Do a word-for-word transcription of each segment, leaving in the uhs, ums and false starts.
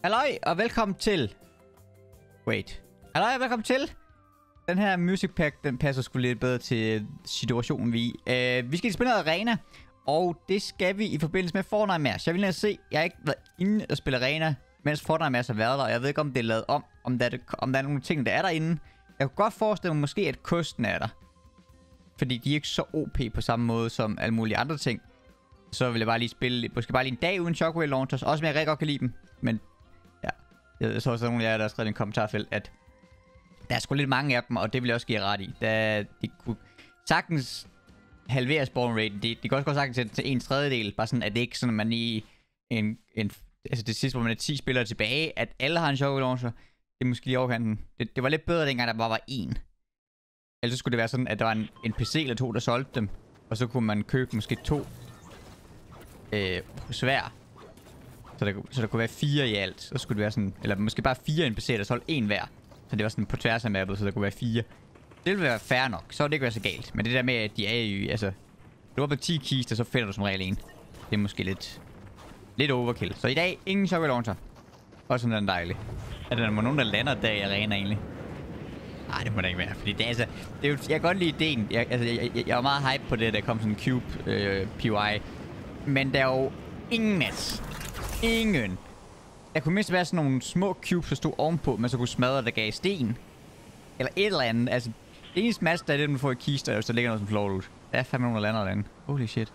Halløj, og velkommen til... Wait. Halløj, og velkommen til... Den her music pack, den passer sgu lidt bedre til situationen, vi er. Uh, vi skal spille noget arena, og det skal vi i forbindelse med Fortnite Match. Jeg vil lige se, jeg har ikke været inde og spille arena, mens Fortnite Match har været der, og jeg ved ikke, om det er lavet om, om der er, om der er nogle ting, der er derinde. Jeg kunne godt forestille mig måske, at kosten er der. Fordi de er ikke så O P på samme måde som alle mulige andre ting. Så vil jeg bare lige spille, måske bare lige en dag uden Shockwave Launchers, også med jeg rigtig godt kan lide dem. Men ja, jeg så også nogle af jer, der har skrevet i en kommentarfelt, at der er sgu lidt mange af dem, og det vil jeg også give ret i. Der, de kunne sagtens halvere spawn rate. De, de kan også godt sagtens til, til en tredjedel, bare sådan, at det ikke sådan, at man i en, en, altså det sidste, hvor man er ti spillere tilbage, at alle har en Shockwave Launcher. Det er måske lige overkanten. Det, det var lidt bedre dengang, der bare var én. Ellers skulle det være sådan, at der var en, en P C eller to, der solgte dem. Og så kunne man købe måske to øh, svær. Så der, så der kunne være fire i alt. Så skulle det være sådan, eller måske bare fire i en P C, der solgte en hver. Så det var sådan på tværs af mappet, så der kunne være fire. Det ville være fair nok, så ville det ikke være så galt. Men det der med, at de er jo, altså... Du var på ti kister, så finder du som regel en. Det er måske lidt... Lidt overkill. Så i dag, ingen Shockwave Launcher. Og sådan den dejlig. Er der nogen, der lander der i arena egentlig? Nej, det må da ikke være, fordi det er altså... Det er jo, jeg kan godt lide ideen. Jeg, altså, jeg, jeg, jeg var meget hype på det, der kom sådan en cube øh, P O I. Men der er jo ingen net. Ingen. Der kunne mindst være sådan nogle små cubes, der stod ovenpå, men så kunne smadre, der gav sten. Eller et eller andet. Altså, det eneste match, der er det, man får i kister, hvis der ligger noget som floor loot. Der er fandme nogen, der lander derinde. Holy shit.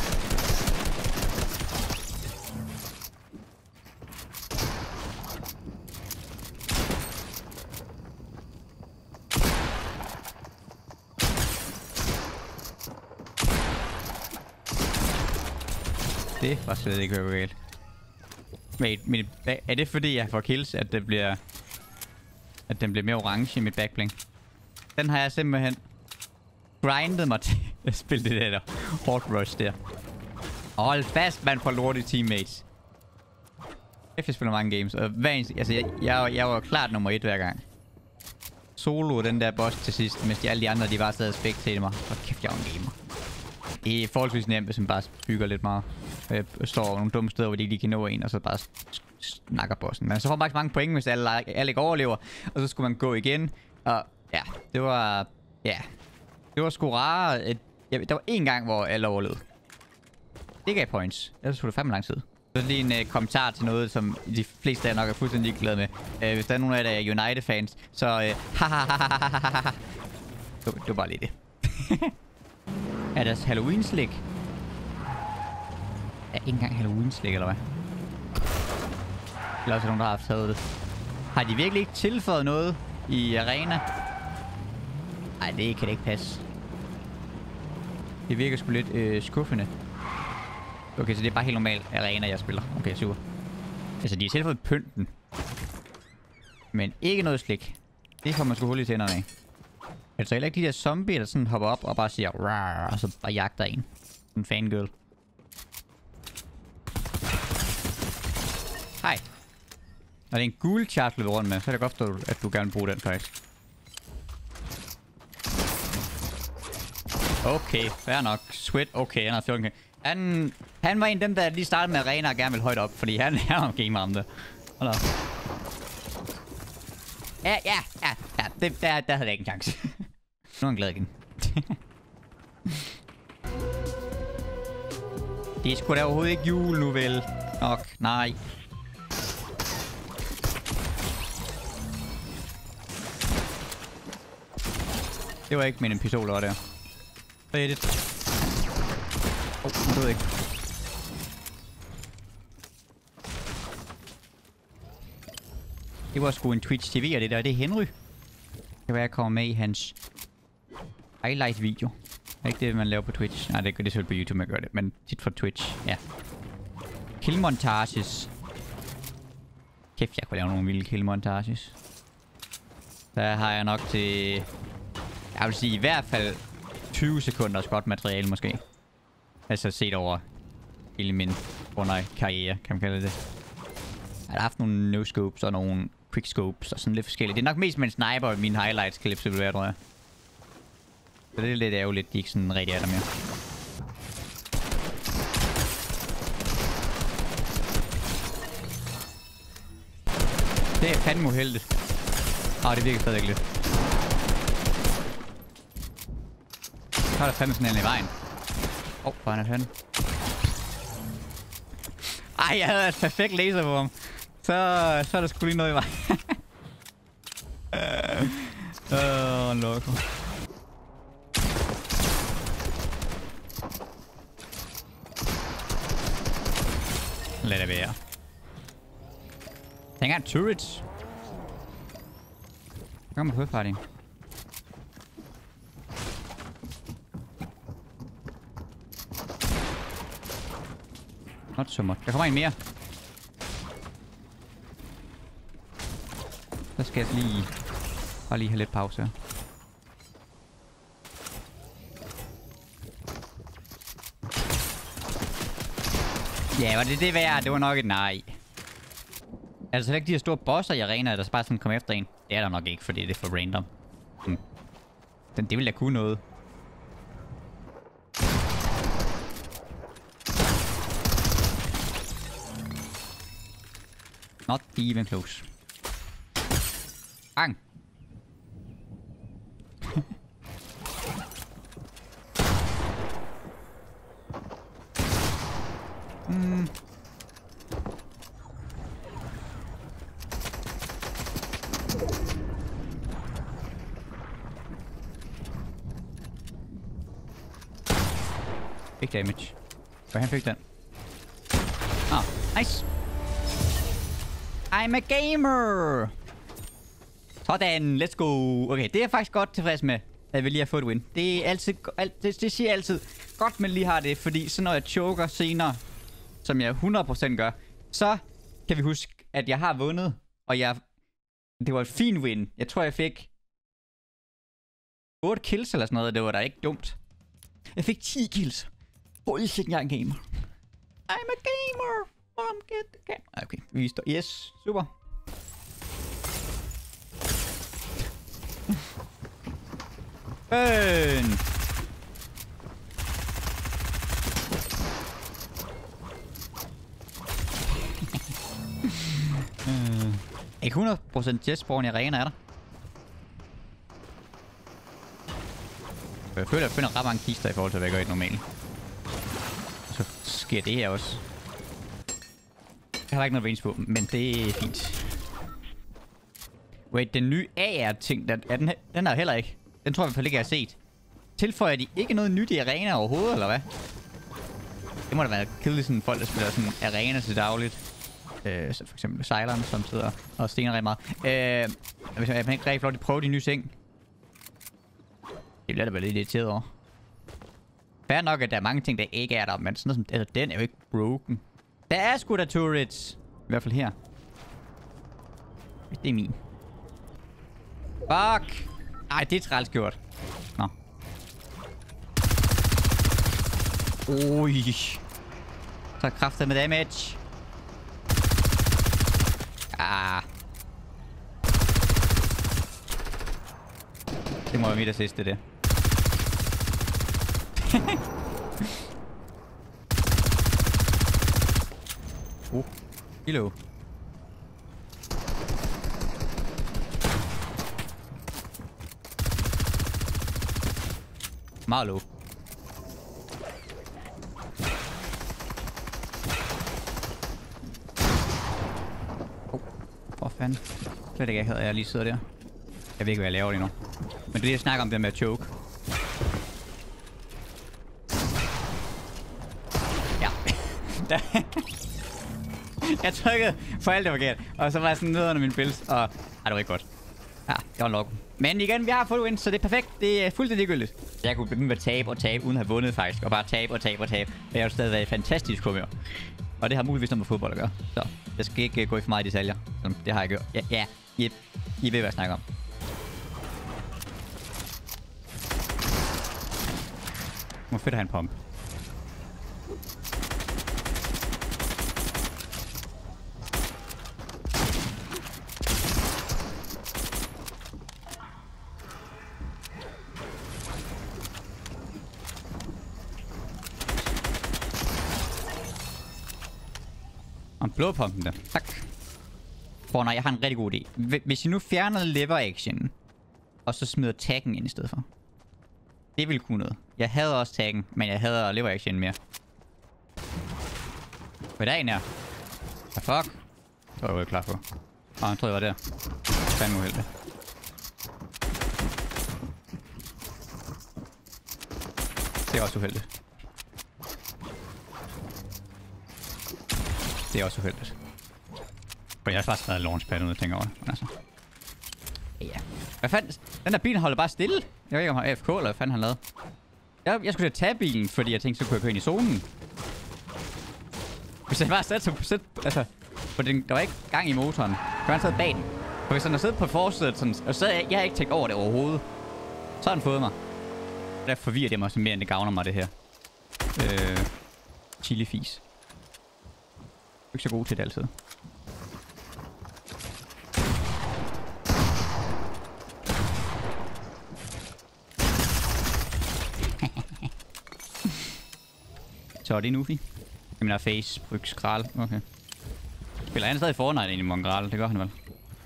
Det var slet ikke hørt galt. Men, men er det fordi jeg får kills, at det bliver at den bliver mere orange i mit backbling? Den har jeg simpelthen grindet mig til at spille det der hard rush der. Hold fast, man, for lortige teammates. Jeg spiller mange games, og hver eneste, altså jeg, jeg, jeg var klart nummer et hver gang. Solo den der boss til sidst, mens de alle de andre, de bare sad og spectated mig. Hvor kæft, jeg er en gamer. Det er forholdsvis nemt, hvis man bare bygger lidt meget. Jeg står nogle dumme steder, hvor de ikke lige kan nå en, og så bare snakker bossen. Men så får man faktisk mange point, hvis alle, alle ikke overlever. Og så skulle man gå igen. Og ja, det var... Ja. Det var sgu rare. Et, ja, der var en gang, hvor alle overlevede. Det gav points. Ellers tog det fandme lang tid. Så lige en uh, kommentar til noget, som de fleste af jer nok er fuldstændig glade med. Uh, hvis der er nogen af jer, der er United-fans, så... Uh, hahaha. det, det var bare lige det. Er der Halloween-slik? Er ikke engang Halloween-slik, eller hvad? Eller også er nogen, der har haft taget det. Har de virkelig ikke tilføjet noget i arena? Ej, det kan det ikke passe. Det virker sgu lidt øh, skuffende. Okay, så det er bare helt normalt arena, jeg spiller. Okay, super. Altså, de har tilføjet pynten. Men ikke noget slik. Det får man sgu hul i tænderne af. Altså heller ikke de der zombier, der sådan hopper op og bare siger rar, og så bare jagter en. En fangirl. Hej. Når det er en gul chart, du løber rundt med, så er det godt forstå, at du gerne vil bruge den faktisk. Okay, fair nok. Sweat, okay, han har fjorten. Han, han var en af dem, der lige startede med arena og gerne vil højt op, fordi han er en gamer om det. Hold op. Ja, ja, ja, ja, det, der, der havde jeg ikke en chance. Nu er han glad igen. Det er sgu da overhovedet ikke jul nu, vel? Nok, nej. Det var ikke med en pistol over der. Reddit. Åh, oh, jeg ved ikke. Det var sgu en Twitch T V, og det der, det er Henry. Det var, jeg kommer med i hans highlight-video. Det er ikke det, man laver på Twitch. Nej, det er selvfølgelig på YouTube, man gør det. Men tit fra Twitch, ja. Killmontages. Kæft, jeg kunne lave nogle vilde killmontages. Der har jeg nok til... Jeg vil sige i hvert fald tyve sekunders godt materiale, måske. Altså set over hele min Fortnite-karriere, kan man kalde det. Jeg har haft nogle no-scopes og nogle quickscopes og sådan lidt forskelligt. Det er nok mest med en sniper, mine highlights-clips vil være, tror jeg. Så det er lidt ærgerligt, de ikke sådan rigtig er der mere. er fandme uheldigt. Åh, oh, det virker stadig lidt. Så er der fandme sådan en i vejen. Åh, oh, hvor er han henne? Ej, jeg havde et perfekt laser på ham. Så, så er der sgu lige noget i vejen. Åh, uh, loco. Lad det være. Tænk en turret. Så kommer hovedparten. Not so much. Der kommer en mere. Så skal jeg lige... Bare lige have lidt pause her. Ja, var det det værd? Det var nok et nej. Altså, det er ikke de her store bosser i arenaer, der bare sådan kommer efter en. Det er der nok ikke, fordi det er for random. Hmm. Den, det vil da kunne noget. Not even close. Bang! mm. Big damage. Hvor han fik den? Ah, nice! I'm a gamer! Sådan, let's go! Okay, det er jeg faktisk godt tilfreds med, at vi lige har fået et win. Det er altid... Alt, det, det siger altid godt, man lige har det, fordi så når jeg choker senere, som jeg hundrede procent gør, så kan vi huske, at jeg har vundet, og jeg... Det var et fint win. Jeg tror, jeg fik... otte kills eller sådan noget, det var da ikke dumt. Jeg fik ti kills. Holy shit, jeg er en gamer. I'm a gamer! Mom, get the game. Okay, vi står... Yes, super. Burn! uh, ikke hundrede procent jetsporen i arena, er der? Jeg føler, at jeg finder ret mange kister i forhold til, hvad jeg gør i normalt. Så sker det her også. Jeg har ikke noget range på, men det er fint. Wait, den nye A R-ting, den, ja, den, den er heller ikke. Den tror jeg i hvert fald ikke, jeg har set. Tilføjer de ikke noget nyt i arena overhovedet, eller hvad? Det må da være kedeligt, sådan folk, der spiller sådan arena til dagligt. Øh, så for eksempel Sejleren, som sidder og stener rigtig meget. Øh, hvis man ikke rigtig får lov til at prøve de nye ting. Det bliver da vel lidt irriteret over. Fair nok, at der er mange ting, der ikke er der, men sådan noget som... Altså, den er jo ikke broken. Der er sgu da turrets. I hvert fald her. Det er min. Fuck! Ej, det er træls gjort. Nå. Ui. Så kraftet med damage. Ah. Det må være mit assist, det der. uh. Hello. Meget low. Oh, hvor fanden. Slet ikke, jeg havde jeg lige sidder der. Jeg ved ikke, hvad jeg laver lige nu. Men det er det, jeg snakker om, det med at choke. Ja. Jeg trykkede for alt det forkert. Og så var jeg sådan nede under min pils. Og... Ej, det var ikke godt. Ja, det var en log. Men igen, vi har fået win, så det er perfekt. Det er fuldstændig ligegyldigt. Jeg kunne blive med at tabe og tabe, uden at have vundet faktisk. Og bare tabe og tabe og tabe. Men jeg har jo stadig været i fantastisk humør. Og det har muligvis noget med fodbold at gøre. Så jeg skal ikke gå i for meget i detaljer. Det har jeg gjort. Ja, ja. I, I ved, hvad jeg snakker om. Hvor fedt er han pump. Og blå pumpen der. Tak. For nej, jeg har en rigtig god idé. Hvis I nu fjerner lever action, og så smider taggen ind i stedet for. Det ville kunne noget. Jeg havde også taggen, men jeg havde lever action mere. Hvad er der en her? Hvad fuck? Det var jeg jo ikke klar på. Åh, jeg troede, jeg var der. Fandme uheldig. Det er også uheldigt. Det er også uheldigt. For jeg har faktisk været launchpad ud og tænker over det. Altså. Ja. Hvad fanden? Den der bil holder bare stille. Jeg ved ikke om han har A F K eller hvad fanden han lavede. Jeg, jeg skulle tage bilen, fordi jeg tænkte, så kunne jeg køre ind i zonen. Hvis jeg bare satte sig på sæt, altså, for den, der var ikke gang i motoren. Så han sad bag den. For hvis han har siddet på forsædet, sådan, og så jeg, jeg har ikke tænkt over det overhovedet. Så har han fået mig. Der forvirrer det mig så mere, end det gavner mig, det her. Øh, chili-fis. Jeg er ikke så god til det altid. Så er det nu, vi. Jeg mener face, bryg, skral. Okay. Spiller han stadig Fortnite egentlig, Mongral? Det gør han vel.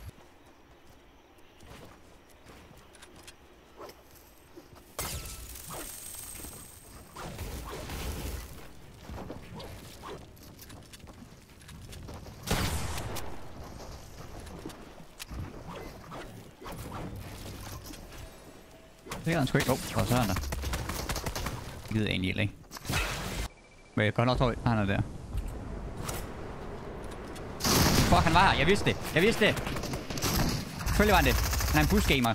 Det er han sgu ikke. Åh, oh, og så er han der. Det gider jeg egentlig ikke. Men jeg kan godt nok tro, han er der. Fuck, han var her. Jeg vidste det. Jeg vidste det. Selvfølgelig var han det. Han er en busgamer.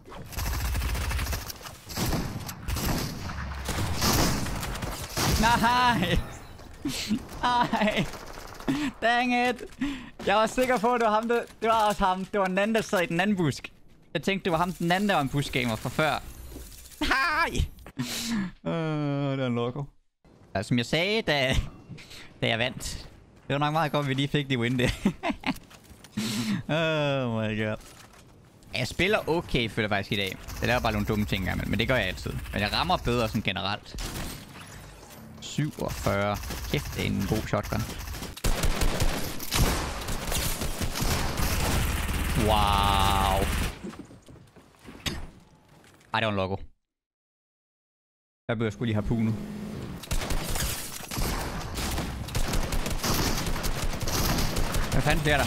Nej. Nej. Dang it. Jeg var sikker på, at det var ham, det, det var også ham. Det var den anden, der sad i den anden busk. Jeg tænkte, det var ham, den anden, der var en busgamer fra før. Nej. Uh, det er en logo. Altså, som jeg sagde, da, da jeg vandt. Det var nok meget godt, at vi lige fik de win der. Oh my god. Jeg spiller okay, føler jeg faktisk i dag. Det er bare nogle dumme ting engang, men det gør jeg altid. Men jeg rammer bedre sådan generelt. syvogfyrre. Kæft, det er en god shotgun. Wow. Ej, det var en logo. Der bør jeg sgu lige have punet. Hvad fanden bliver der?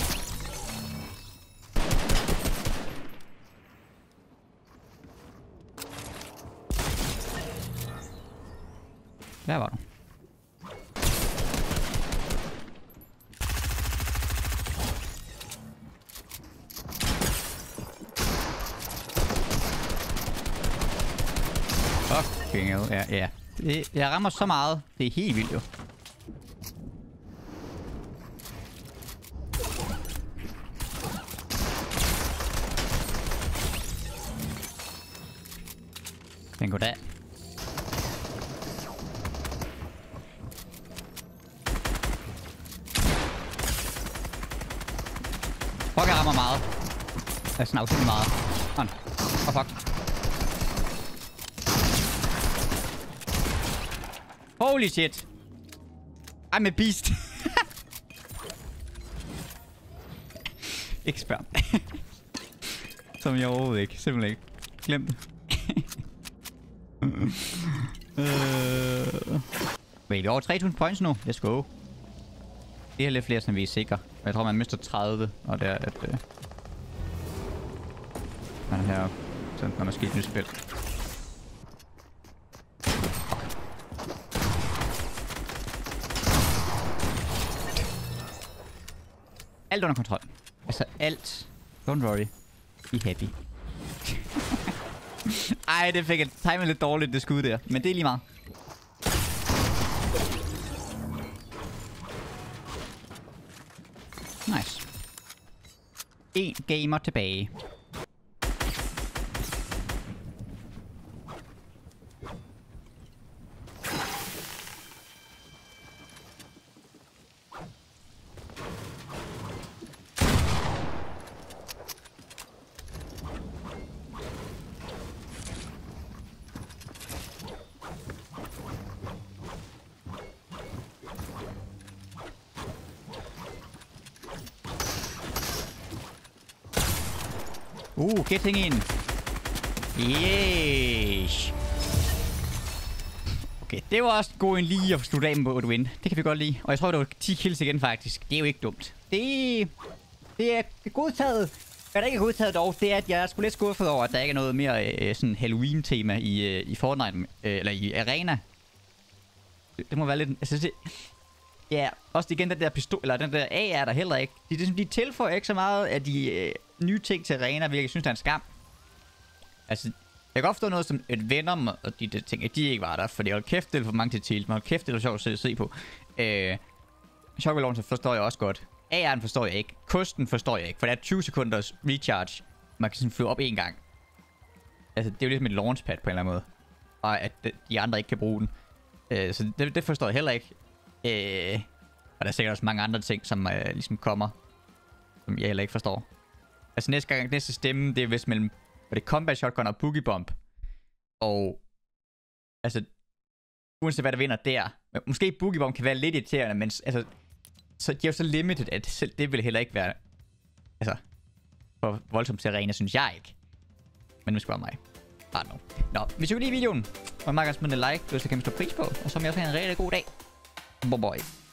Der var du. Fucking hell, ja, ja. Det, jeg rammer så meget. Det er helt vildt jo. Men goddag. Fuck, jeg rammer meget. Jeg snakker sådan meget. Åh, oh, fuck. Holy shit. I'm a beast. Ikke spørg. Som jeg overhovedet ikke. Simpelthen ikke. Glem det. uh... Wait, over tre tusind points nu. Let's go. Det er lidt flere, som vi er sikre. Jeg tror, man mister tredive. Og det er, at... Uh... man er heroppe. Så når man skal et nyt spil. Alt under kontrol. Altså alt. Don't worry. Be happy. Ej, det fik jeg timet lidt dårligt, det skud der. Men det er lige meget. Nice. En gamer tilbage. Uh, getting in. Yes. Okay, det var også god en lige at slutte af på et win. Det kan vi godt lide. Og jeg tror, det var ti kills igen faktisk. Det er jo ikke dumt. Det, det er godtaget. Hvad der ikke er godtaget dog, det er, at jeg er sgu lidt skuffet over, at der ikke er noget mere øh, sådan Halloween-tema i, øh, i Fortnite, øh, eller i Arena. Det, det må være lidt... Altså, det, ja, også igen den der pistol, eller den der A er der heller ikke. De, de, de tilføjer ikke så meget af de øh, nye ting til Arena, hvilket jeg synes, der er en skam. Altså, jeg kan godt forstå noget som et Venom og de der ting, at de ikke var der, fordi hold kæft, det er for mange til men hold kæft, det er sjovt at se på. Øh, Shockwave Launcher forstår jeg også godt. A R'en forstår jeg ikke. Kosten forstår jeg ikke, for det er tyve sekunders recharge. Man kan sådan flyve op en gang. Altså, det er jo ligesom et launchpad på en eller anden måde. Og at de andre ikke kan bruge den. Øh, så det, det forstår jeg heller ikke. Øh, og der er sikkert også mange andre ting, som øh, ligesom kommer, som jeg heller ikke forstår. Altså næste gang, næste stemme, det er vist mellem og det er Combat Shotgun og Boogie Bomb. Og altså, uanset hvad der vinder der. Måske Boogie Bomb kan være lidt irriterende, men altså, så de er jo så limited, at selv det vil heller ikke være, altså, for voldsomt til Arena, synes jeg ikke. Men nu skal det være mig. Bare nu. Nå, hvis I kunne lide videoen, og meget gerne smide en like, hvis det kan man stå pris på. Og så vil jeg også have en rigtig god dag. Bye bye.